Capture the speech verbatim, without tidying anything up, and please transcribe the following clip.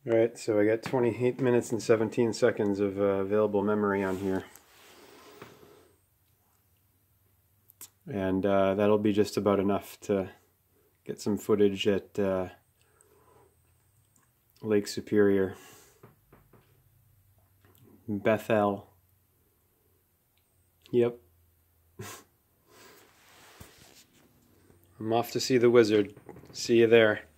Alright, so I got twenty-eight minutes and seventeen seconds of uh, available memory on here. And uh, that'll be just about enough to get some footage at uh, Lake Superior. Bethel. Yep. I'm off to see the wizard. See you there.